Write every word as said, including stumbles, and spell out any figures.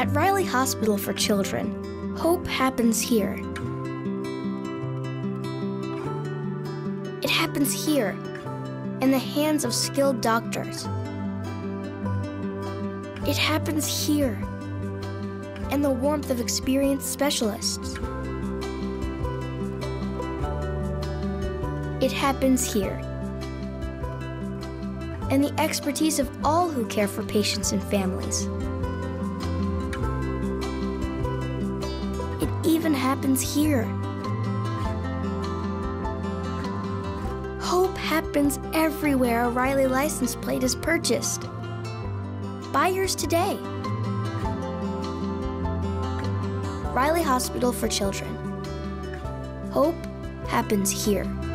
At Riley Hospital for Children, hope happens here. It happens here, in the hands of skilled doctors. It happens here, in the warmth of experienced specialists. It happens here, in the expertise of all who care for patients and families. It even happens here. Hope happens everywhere a Riley license plate is purchased. Buy yours today. Riley Hospital for Children. Hope happens here.